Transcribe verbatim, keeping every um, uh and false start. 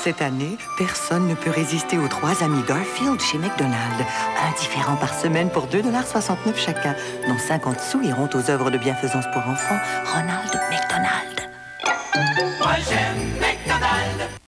Cette année, personne ne peut résister aux trois amis Garfield chez McDonald's. Un différent par semaine pour deux dollars soixante-neuf chacun, dont cinquante sous iront aux œuvres de bienfaisance pour enfants. Ronald McDonald. Moi j'aime